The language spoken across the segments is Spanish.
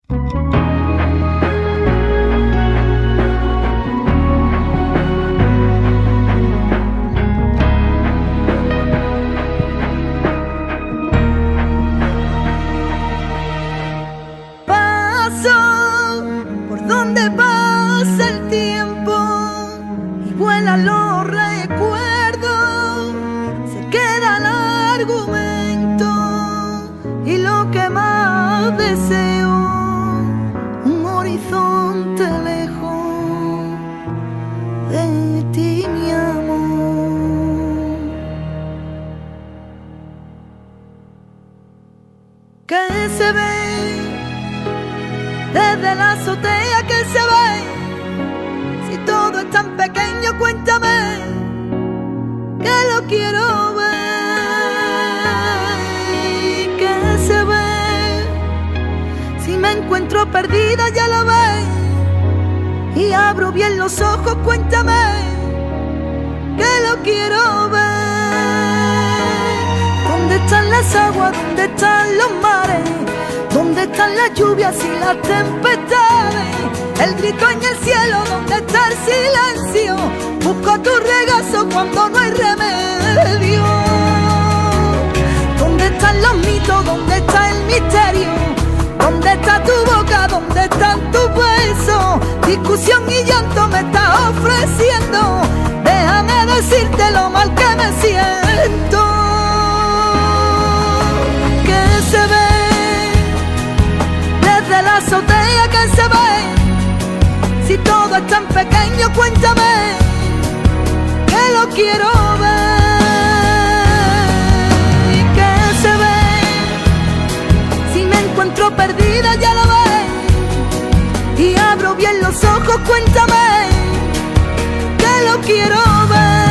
Donde pasa el tiempo y vuelan los recuerdos, se queda el argumento y lo que más deseo, un horizonte lejos de ti, mi amor. Que se ve desde la azotea, que se ve, si todo es tan pequeño, cuéntame, que lo quiero ver. Que se ve, si me encuentro perdida, ya lo ves, y abro bien los ojos, cuéntame, que lo quiero ver. ¿Dónde están las aguas? ¿Dónde están los mares? ¿Dónde están las lluvias y las tempestades? El grito en el cielo, ¿dónde está el silencio? Busco tu regazo cuando no hay remedio. ¿Dónde están los mitos? ¿Dónde está el misterio? ¿Dónde está tu boca? ¿Dónde están tus besos? Discusión y llanto me estás ofreciendo. Déjame decirte lo mal que me siento. Que se ve de la azotea, que se ve, si todo es tan pequeño, cuéntame, que lo quiero ver. Que se ve, si me encuentro perdida, ya lo ves, y abro bien los ojos, cuéntame, que lo quiero ver.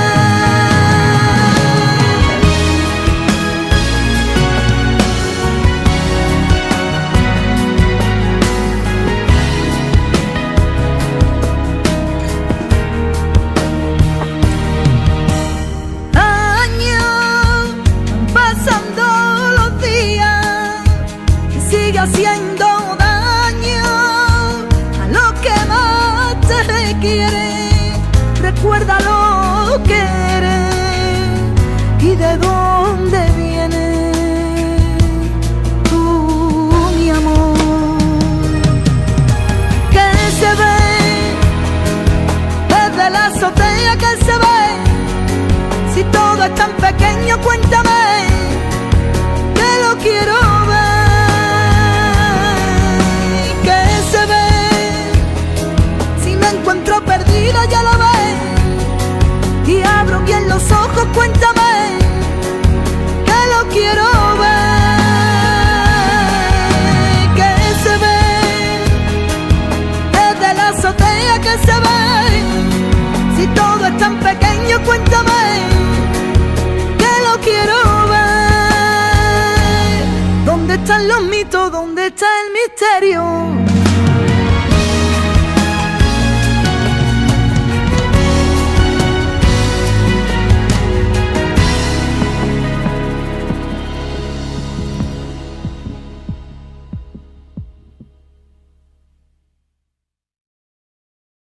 Haciendo daño a lo que más te quiere. Recuerda lo que eres y de dónde viene tú, mi amor. Que se ve desde la azotea, que se ve, si todo es tan pequeño, cuéntame, que lo quiero ver. Encuentro perdida, ya lo ves, y abro bien los ojos, cuéntame, que lo quiero ver. Que se ve desde la azotea, que se ve, si todo es tan pequeño, cuéntame, que lo quiero ver. ¿Dónde están los mitos? ¿Dónde está el misterio?